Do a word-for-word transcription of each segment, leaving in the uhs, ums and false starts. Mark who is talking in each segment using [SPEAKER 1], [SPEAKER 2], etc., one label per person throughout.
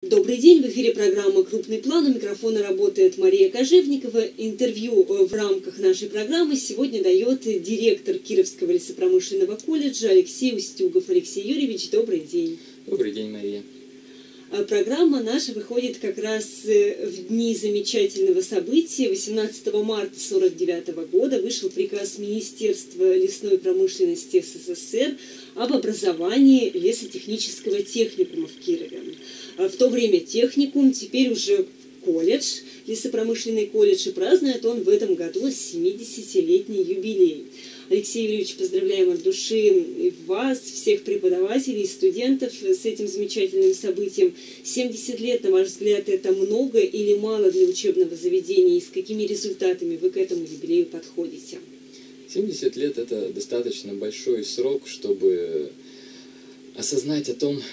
[SPEAKER 1] Добрый день, в эфире программа «Крупный план». У микрофона работает Мария Кожевникова. Интервью в рамках нашей программы сегодня дает директор Кировского лесопромышленного колледжа Алексей Устюгов. Алексей Юрьевич, добрый день.
[SPEAKER 2] Добрый день, Мария.
[SPEAKER 1] Программа наша выходит как раз в дни замечательного события. восемнадцатого марта тысяча девятьсот сорок девятого года вышел приказ Министерства лесной промышленности СССР об образовании лесотехнического техникума в Кирове. В то время техникум, теперь уже колледж, лесопромышленный колледж, и празднует он в этом году семидесятилетний юбилей. Алексей Юрьевич, поздравляем от души вас, всех преподавателей и студентов с этим замечательным событием. семьдесят лет, на ваш взгляд, это много или мало для учебного заведения? И с какими результатами вы к этому юбилею подходите?
[SPEAKER 2] семьдесят лет – это достаточно большой срок, чтобы осознать о том,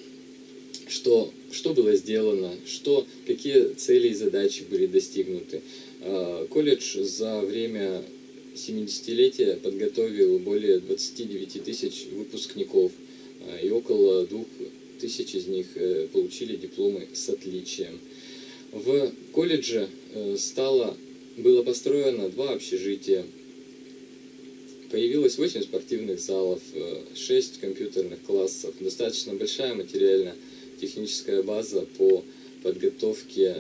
[SPEAKER 2] что, что было сделано, что, какие цели и задачи были достигнуты. Колледж за время семидесятилетия подготовил более двадцати девяти тысяч выпускников, и около двух тысяч из них получили дипломы с отличием. В колледже стало, было построено два общежития, появилось восемь спортивных залов, шесть компьютерных классов, достаточно большая материально-техническая база по подготовке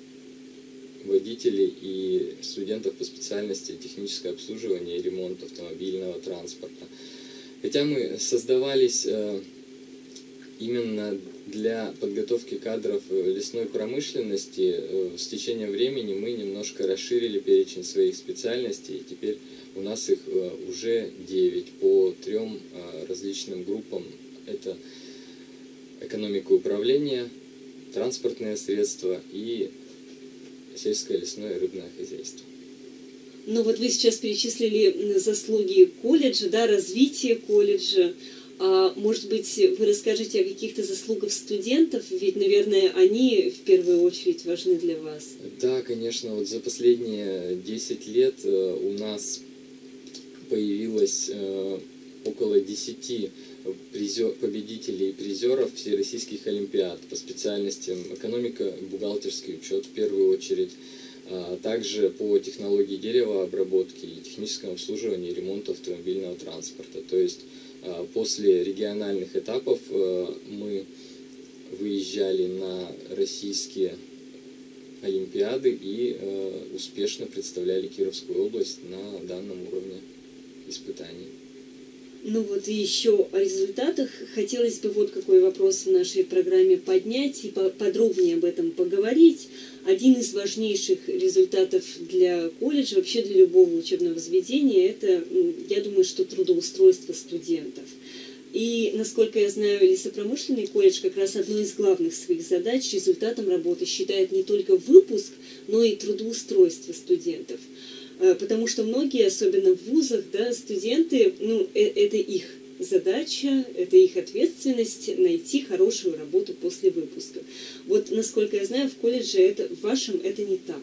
[SPEAKER 2] водителей и студентов по специальности техническое обслуживание и ремонт автомобильного транспорта. Хотя мы создавались именно для подготовки кадров лесной промышленности, с течением времени мы немножко расширили перечень своих специальностей, и теперь у нас их уже девять по трем различным группам. Это экономика управления, транспортные средства и сельское, лесное и рыбное хозяйство.
[SPEAKER 1] Ну вот вы сейчас перечислили заслуги колледжа, да, развитие колледжа. А может быть, вы расскажете о каких-то заслугах студентов, ведь, наверное, они в первую очередь важны для вас.
[SPEAKER 2] Да, конечно, вот за последние десять лет у нас появилось около десяти победителей и призеров всероссийских олимпиад по специальностям экономика, бухгалтерский учет в первую очередь, а также по технологии деревообработки и техническому обслуживанию и ремонту автомобильного транспорта. То есть после региональных этапов мы выезжали на российские олимпиады и успешно представляли Кировскую область на данном уровне испытаний.
[SPEAKER 1] Ну вот и еще о результатах. Хотелось бы вот какой вопрос в нашей программе поднять и подробнее об этом поговорить. Один из важнейших результатов для колледжа, вообще для любого учебного заведения, это, я думаю, что трудоустройство студентов. И, насколько я знаю, лесопромышленный колледж как раз одной из главных своих задач, результатом работы считает не только выпуск, но и трудоустройство студентов. Потому что многие, особенно в вузах, да, студенты, ну, это их задача, это их ответственность найти хорошую работу после выпуска. Вот, насколько я знаю, в колледже это, в вашем это не так.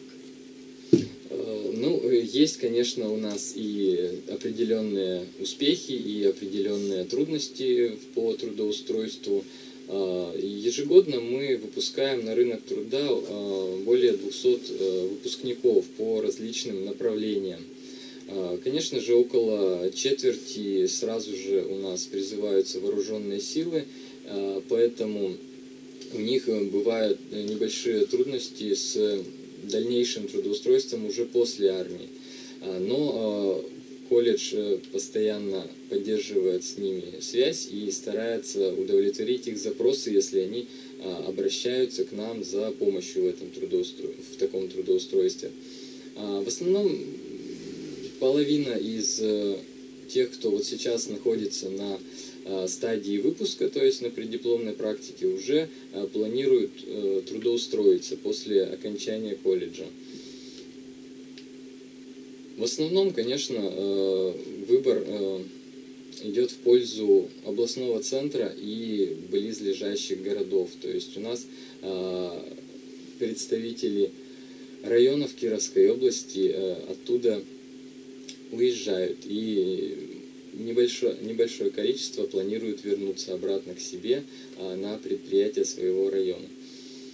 [SPEAKER 2] Ну, есть, конечно, у нас и определенные успехи, и определенные трудности по трудоустройству. Ежегодно мы выпускаем на рынок труда более двухсот выпускников по различным направлениям. Конечно же, около четверти сразу же у нас призываются вооруженные силы, поэтому у них бывают небольшие трудности с дальнейшим трудоустройством уже после армии. Но колледж постоянно поддерживает с ними связь и старается удовлетворить их запросы, если они обращаются к нам за помощью в, этом трудоустро... в таком трудоустройстве. В основном половина из тех, кто вот сейчас находится на стадии выпуска, то есть на преддипломной практике, уже планируют трудоустроиться после окончания колледжа. В основном, конечно, выбор идет в пользу областного центра и близлежащих городов. То есть у нас представители районов Кировской области оттуда уезжают, и небольшое, небольшое количество планируют вернуться обратно к себе на предприятия своего района.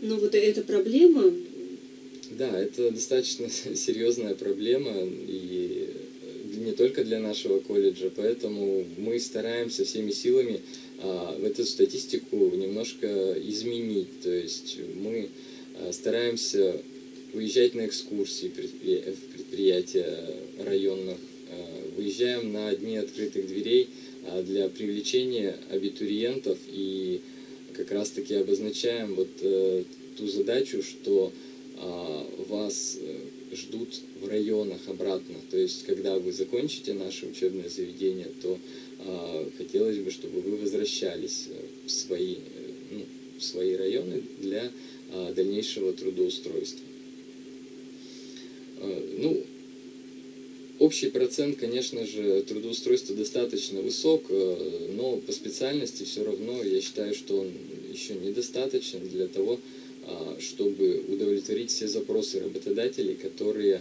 [SPEAKER 1] Но вот эта проблема...
[SPEAKER 2] Да, это достаточно серьезная проблема, и не только для нашего колледжа, поэтому мы стараемся всеми силами а, в эту статистику немножко изменить. То есть мы а, стараемся выезжать на экскурсии в предприятия районных, а, выезжаем на дни открытых дверей а, для привлечения абитуриентов и как раз-таки обозначаем вот а, ту задачу, что вас ждут в районах обратно. То есть, когда вы закончите наше учебное заведение, то э, хотелось бы, чтобы вы возвращались в свои, ну, в свои районы для э, дальнейшего трудоустройства. Э, ну, общий процент, конечно же, трудоустройства достаточно высок, э, но по специальности все равно я считаю, что он еще недостаточен для того, чтобы удовлетворить все запросы работодателей, которые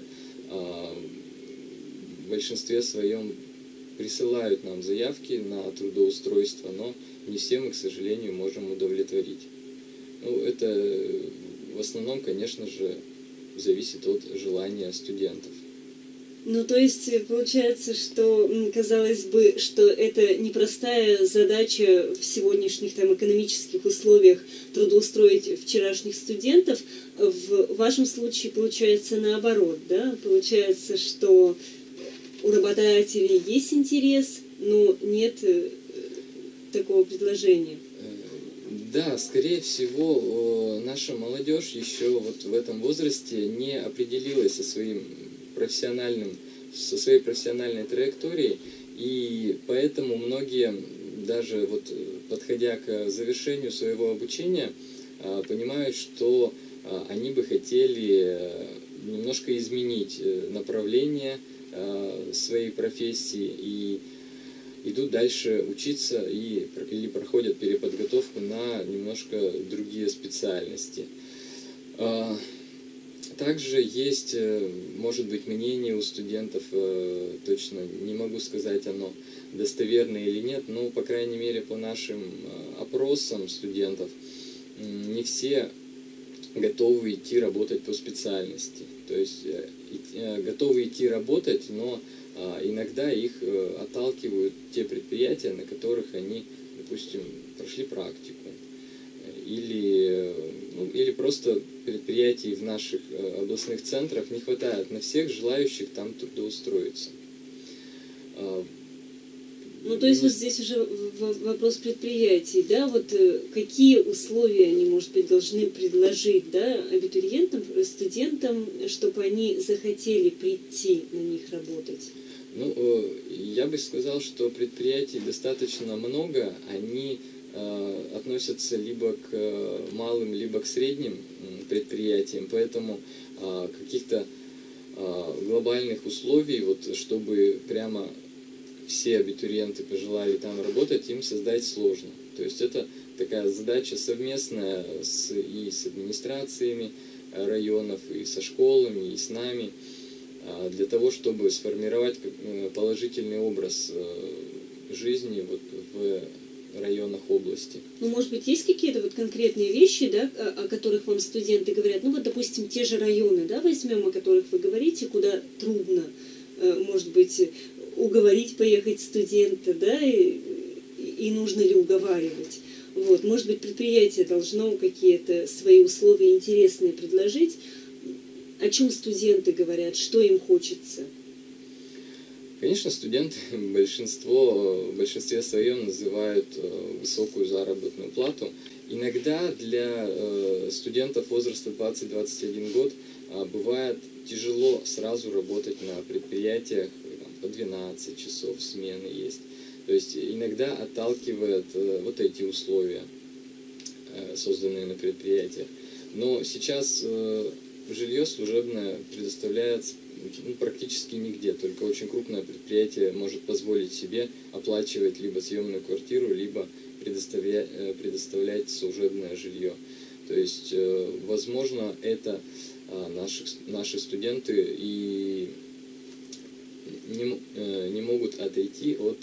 [SPEAKER 2] в большинстве своем присылают нам заявки на трудоустройство, но не все мы, к сожалению, можем удовлетворить. Ну, это в основном, конечно же, зависит от желания студентов.
[SPEAKER 1] Ну, то есть, получается, что, казалось бы, что это непростая задача в сегодняшних там экономических условиях трудоустроить вчерашних студентов. В вашем случае получается наоборот, да? Получается, что у работодателей есть интерес, но нет такого предложения.
[SPEAKER 2] Да, скорее всего, наша молодежь еще вот в этом возрасте не определилась со своим профессиональным, со своей профессиональной траекторией, и поэтому многие, даже вот подходя к завершению своего обучения, понимают, что они бы хотели немножко изменить направление своей профессии и идут дальше учиться и, или проходят переподготовку на немножко другие специальности. Также есть, может быть, мнение у студентов, точно не могу сказать, оно достоверное или нет, но, по крайней мере, по нашим опросам студентов, не все готовы идти работать по специальности. То есть готовы идти работать, но иногда их отталкивают те предприятия, на которых они, допустим, прошли практику. Или, ну, или просто предприятий в наших областных центрах не хватает на всех желающих там трудоустроиться.
[SPEAKER 1] Ну, то есть вот здесь уже вопрос предприятий, да, вот какие условия они, может быть, должны предложить, да, абитуриентам, студентам, чтобы они захотели прийти на них работать?
[SPEAKER 2] Ну, я бы сказал, что предприятий достаточно много, они относятся либо к малым, либо к средним предприятиям, поэтому каких-то глобальных условий, вот, чтобы прямо все абитуриенты пожелали там работать, им создать сложно. То есть это такая задача совместная с, и с администрациями районов, и со школами, и с нами, для того, чтобы сформировать положительный образ жизни вот в районах области.
[SPEAKER 1] Ну, может быть, есть какие-то вот конкретные вещи, да, о которых вам студенты говорят? Ну, вот, допустим, те же районы, да, возьмем, о которых вы говорите, куда трудно, может быть, уговорить поехать студента, да, и, и нужно ли уговаривать. Вот, может быть, предприятие должно какие-то свои условия интересные предложить. О чем студенты говорят, что им хочется?
[SPEAKER 2] Конечно, студенты большинство, в большинстве своем называют высокую заработную плату. Иногда для студентов возраста двадцать-двадцать один год бывает тяжело сразу работать на предприятиях, по двенадцать часов смены есть. То есть иногда отталкивают вот эти условия, созданные на предприятиях. Но сейчас жилье служебное предоставляется ну, практически нигде, только очень крупное предприятие может позволить себе оплачивать либо съемную квартиру, либо предоставлять, предоставлять служебное жилье. То есть, возможно, это наши, наши студенты и не, не могут отойти от,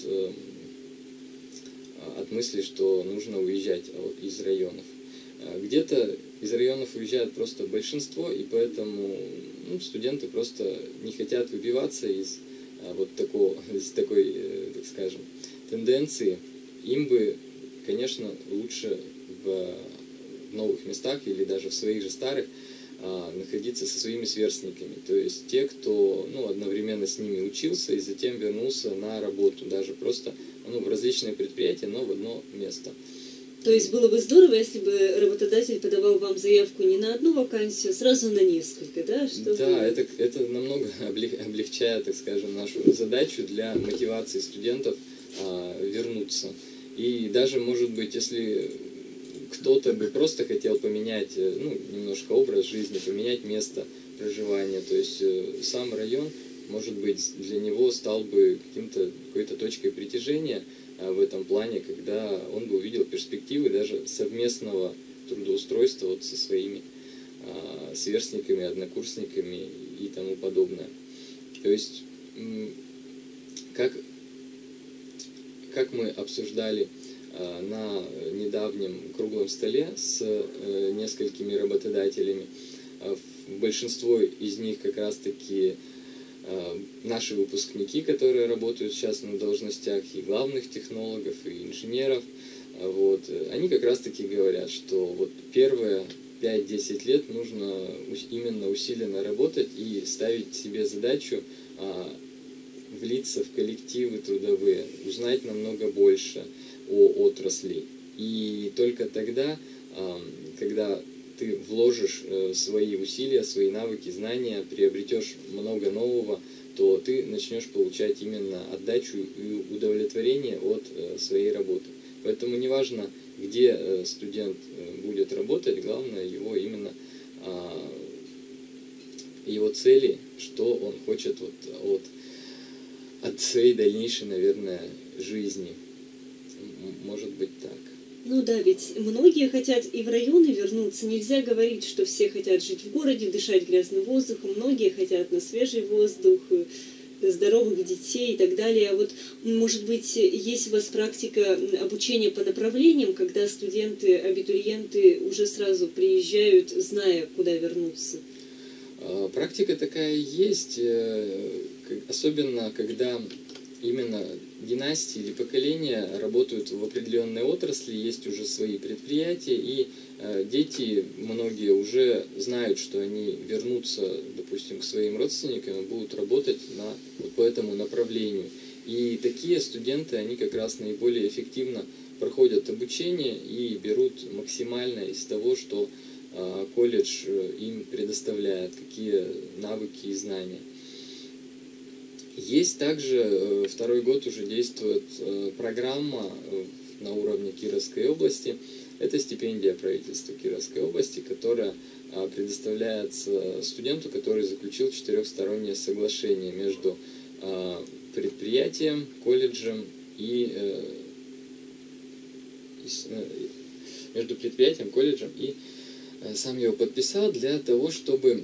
[SPEAKER 2] от мысли, что нужно уезжать из районов. Где-то из районов уезжает просто большинство, и поэтому ну, студенты просто не хотят выбиваться из вот такого, из такой, так скажем, тенденции. Им бы, конечно, лучше в новых местах или даже в своих же старых находиться со своими сверстниками, то есть те, кто ну, одновременно с ними учился и затем вернулся на работу, даже просто ну, в различные предприятия, но в одно место.
[SPEAKER 1] То есть было бы здорово, если бы работодатель подавал вам заявку не на одну вакансию, а сразу на несколько, да? Чтобы...
[SPEAKER 2] Да, это, это намного облегчает, так скажем, нашу задачу для мотивации студентов а, вернуться. И даже, может быть, если кто-то бы просто хотел поменять, ну, немножко образ жизни, поменять место проживания, то есть сам район, может быть, для него стал бы каким-то, какой-то точкой притяжения в этом плане, когда он бы увидел перспективы даже совместного трудоустройства вот со своими а, сверстниками, однокурсниками и тому подобное. То есть, как, как мы обсуждали на недавнем круглом столе с несколькими работодателями. Большинство из них как раз-таки наши выпускники, которые работают сейчас на должностях и главных технологов, и инженеров. Вот. Они как раз-таки говорят, что вот первые пять-десять лет нужно именно усиленно работать и ставить себе задачу влиться в коллективы трудовые, узнать намного больше о отрасли. И только тогда, когда ты вложишь свои усилия, свои навыки, знания, приобретешь много нового, то ты начнешь получать именно отдачу и удовлетворение от своей работы. Поэтому неважно, где студент будет работать, главное его именно его цели, что он хочет вот от, от своей дальнейшей, наверное, жизни. Может быть так.
[SPEAKER 1] Ну да, ведь многие хотят и в районы вернуться. Нельзя говорить, что все хотят жить в городе, дышать грязным воздухом. Многие хотят на свежий воздух, здоровых детей и так далее. А вот, может быть, есть у вас практика обучения по направлениям, когда студенты, абитуриенты уже сразу приезжают, зная, куда вернуться?
[SPEAKER 2] Практика такая есть, особенно когда именно династии или поколения работают в определенной отрасли, есть уже свои предприятия, и э, дети, многие уже знают, что они вернутся, допустим, к своим родственникам и будут работать на, вот по этому направлению. И такие студенты, они как раз наиболее эффективно проходят обучение и берут максимально из того, что э, колледж им предоставляет, какие навыки и знания. Есть также, второй год уже действует программа на уровне Кировской области. Это стипендия правительства Кировской области, которая предоставляется студенту, который заключил четырехстороннее соглашение между предприятием, колледжем и между предприятием, колледжем и сам его подписал для того, чтобы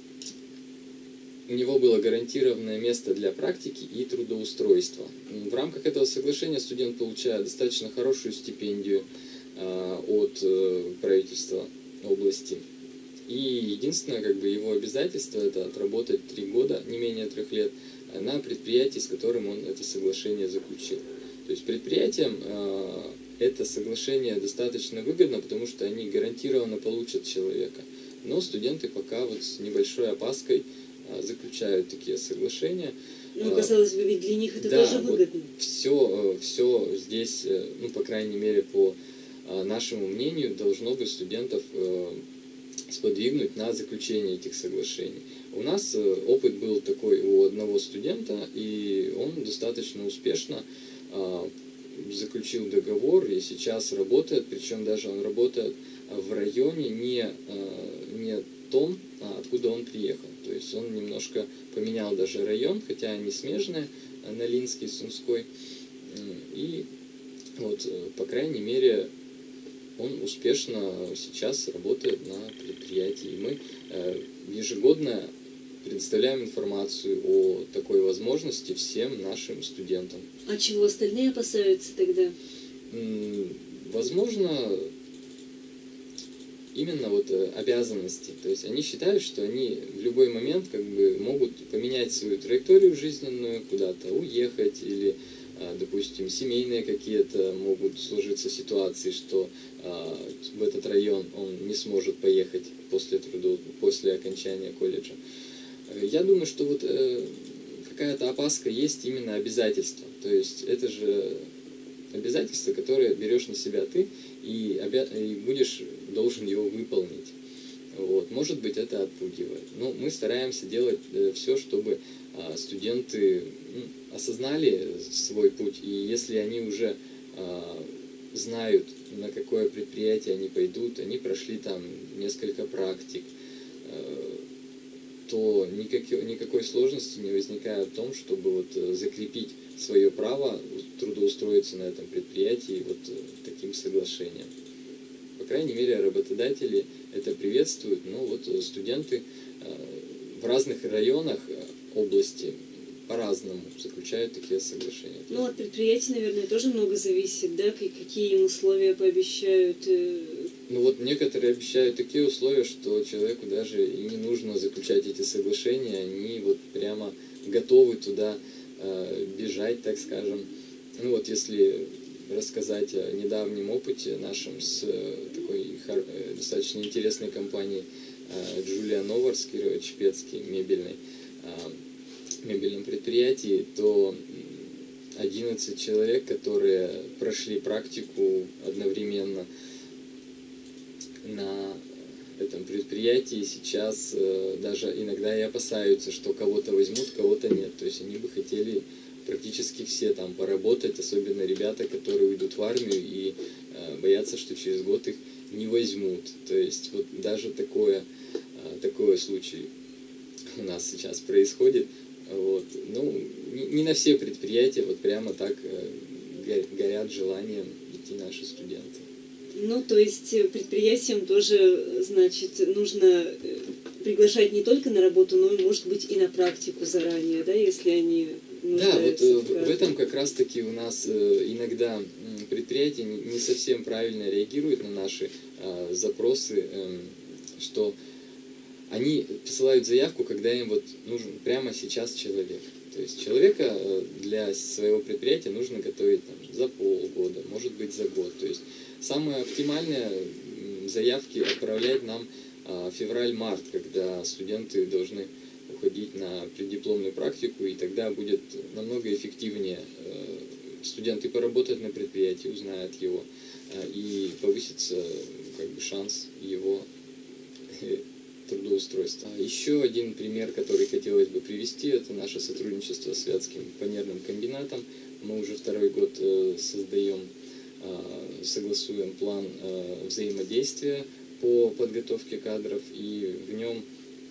[SPEAKER 2] у него было гарантированное место для практики и трудоустройства. В рамках этого соглашения студент получает достаточно хорошую стипендию э, от э, правительства области. И единственное, как бы, его обязательство — это отработать три года, не менее трех лет, на предприятии, с которым он это соглашение заключил. То есть предприятиям э, это соглашение достаточно выгодно, потому что они гарантированно получат человека. Но студенты пока вот с небольшой опаской заключают такие соглашения.
[SPEAKER 1] Ну, казалось бы, ведь для них это
[SPEAKER 2] да,
[SPEAKER 1] тоже выгодно.
[SPEAKER 2] Вот все, все здесь, ну, по крайней мере, по нашему мнению, должно бы студентов сподвигнуть на заключение этих соглашений. У нас опыт был такой у одного студента, и он достаточно успешно заключил договор и сейчас работает, причем даже он работает в районе не, не том, откуда он приехал. То есть он немножко поменял даже район, хотя они смежные, Налинский, Сумской. И вот, по крайней мере, он успешно сейчас работает на предприятии. И мы ежегодно предоставляем информацию о такой возможности всем нашим студентам.
[SPEAKER 1] А чего остальные опасаются тогда?
[SPEAKER 2] Возможно, именно вот обязанности. То есть они считают, что они в любой момент как бы могут поменять свою траекторию жизненную, куда-то уехать, или, допустим, семейные какие-то могут сложиться ситуации, что в этот район он не сможет поехать после труда, после окончания колледжа. Я думаю, что вот какая-то опаска есть именно обязательства. То есть это же обязательство, которое берешь на себя ты и, обя... и будешь должен его выполнить. Вот. Может быть, это отпугивает. Но мы стараемся делать все, чтобы студенты осознали свой путь, и если они уже знают, на какое предприятие они пойдут, они прошли там несколько практик, то никакой, никакой сложности не возникает в том, чтобы вот закрепить свое право трудоустроиться на этом предприятии вот таким соглашением. По крайней мере, работодатели это приветствуют, но вот студенты в разных районах области по-разному заключают такие соглашения.
[SPEAKER 1] Ну, от предприятий, наверное, тоже много зависит, да, какие им условия пообещают.
[SPEAKER 2] Ну вот некоторые обещают такие условия, что человеку даже и не нужно заключать эти соглашения, они вот прямо готовы туда э, бежать, так скажем. Ну вот если рассказать о недавнем опыте нашем с э, такой э, достаточно интересной компанией э, Джулия Новарс, Кирово-Чепецкий, мебельной, э, мебельном предприятии, то одиннадцать человек, которые прошли практику одновременно на этом предприятии, сейчас э, даже иногда и опасаются, что кого-то возьмут, кого-то нет. То есть они бы хотели практически все там поработать, особенно ребята, которые уйдут в армию и э, боятся, что через год их не возьмут. То есть вот даже такое, э, такой случай у нас сейчас происходит. Вот. Ну, не, не на все предприятия вот прямо так э, горят желанием идти наши студенты.
[SPEAKER 1] Ну, то есть предприятиям тоже, значит, нужно приглашать не только на работу, но, может быть, и на практику заранее, да, если они нуждаются.
[SPEAKER 2] Да, вот в, в этом как раз-таки у нас иногда предприятия не совсем правильно реагируют на наши а, запросы, э, что они присылают заявку, когда им вот нужен прямо сейчас человек. То есть человека для своего предприятия нужно готовить там, за полгода, может быть, за год. То есть самые оптимальные заявки отправлять нам февраль-март, когда студенты должны уходить на преддипломную практику, и тогда будет намного эффективнее. Студенты поработают на предприятии, узнают его, и повысится как бы, шанс его трудоустройства. Еще один пример, который хотелось бы привести, это наше сотрудничество с Вятским фанерным комбинатом. Мы уже второй год создаем, согласуем план взаимодействия по подготовке кадров, и в нем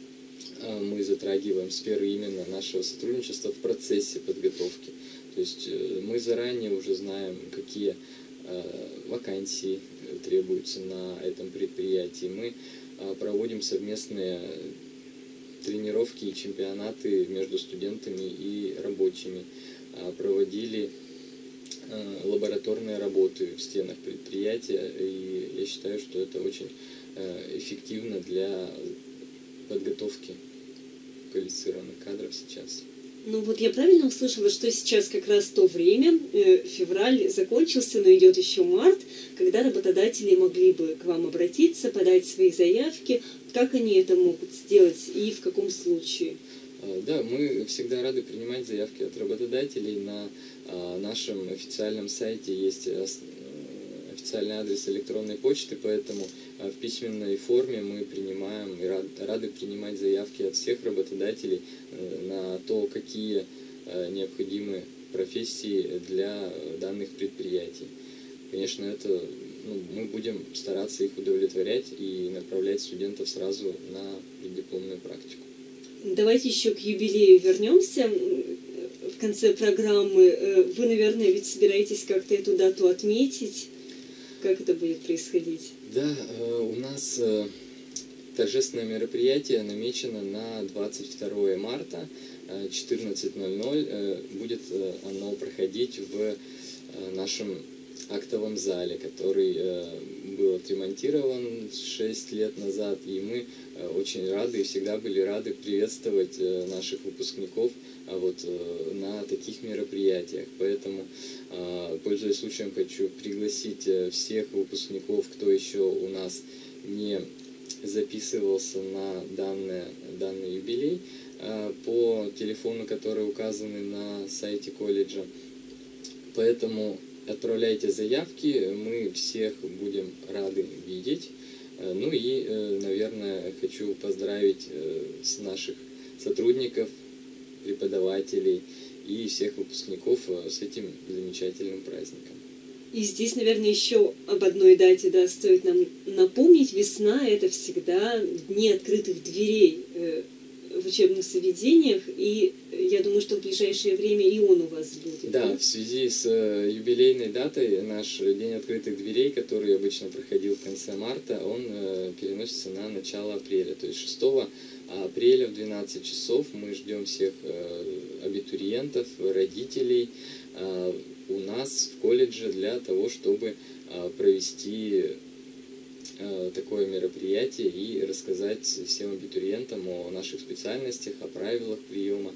[SPEAKER 2] мы затрагиваем сферы именно нашего сотрудничества в процессе подготовки. То есть мы заранее уже знаем, какие вакансии требуются на этом предприятии. Мы проводим совместные тренировки и чемпионаты между студентами и рабочими. Проводили лабораторные работы в стенах предприятия, и я считаю, что это очень эффективно для подготовки квалифицированных кадров сейчас.
[SPEAKER 1] Ну вот я правильно услышала, что сейчас как раз то время, э, февраль закончился, но идет еще март, когда работодатели могли бы к вам обратиться, подать свои заявки. Как они это могут сделать и в каком случае?
[SPEAKER 2] Да, мы всегда рады принимать заявки от работодателей. На а, нашем официальном сайте есть официальный адрес электронной почты, поэтому в письменной форме мы принимаем и рады принимать заявки от всех работодателей на то, какие необходимы профессии для данных предприятий. Конечно, это, ну, мы будем стараться их удовлетворять и направлять студентов сразу на преддипломную практику.
[SPEAKER 1] Давайте еще к юбилею вернемся. В конце программы вы, наверное, ведь собираетесь как-то эту дату отметить. Как это будет происходить?
[SPEAKER 2] Да, у нас торжественное мероприятие намечено на двадцать второе марта, четырнадцать ноль ноль. Будет оно проходить в нашем актовом зале, который э, был отремонтирован шесть лет назад, и мы э, очень рады и всегда были рады приветствовать э, наших выпускников а вот, э, на таких мероприятиях. Поэтому, э, пользуясь случаем, хочу пригласить э, всех выпускников, кто еще у нас не записывался на данный, данный юбилей, э, по телефону, который указаны на сайте колледжа. Поэтому отправляйте заявки, мы всех будем рады видеть. Ну и, наверное, хочу поздравить с наших сотрудников, преподавателей и всех выпускников с этим замечательным праздником.
[SPEAKER 1] И здесь, наверное, еще об одной дате, да, стоит нам напомнить. Весна – это всегда дни открытых дверей в учебных заведениях, и я думаю, что в ближайшее время и он у вас будет.
[SPEAKER 2] Да, да? В связи с юбилейной датой наш День открытых дверей, который обычно проходил в конце марта, он переносится на начало апреля. То есть шестого апреля в двенадцать часов мы ждем всех абитуриентов, родителей у нас в колледже для того, чтобы провести такое мероприятие и рассказать всем абитуриентам о наших специальностях, о правилах приема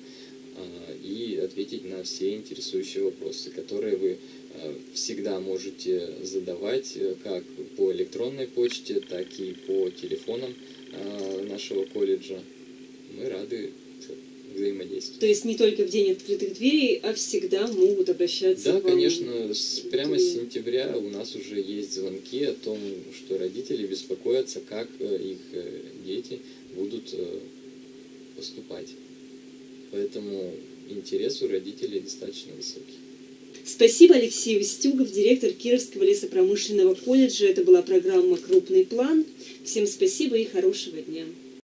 [SPEAKER 2] и ответить на все интересующие вопросы, которые вы всегда можете задавать как по электронной почте, так и по телефонам нашего колледжа. Мы рады взаимодействовать.
[SPEAKER 1] То есть не только в день открытых дверей, а всегда могут обращаться
[SPEAKER 2] да,
[SPEAKER 1] к вам?
[SPEAKER 2] Да, конечно. С, прямо с сентября у нас уже есть звонки о том, что родители беспокоятся, как их дети будут поступать. Поэтому интерес у родителей достаточно высокий.
[SPEAKER 1] Спасибо, Алексей Устюгов, директор Кировского лесопромышленного колледжа. Это была программа «Крупный план». Всем спасибо и хорошего дня.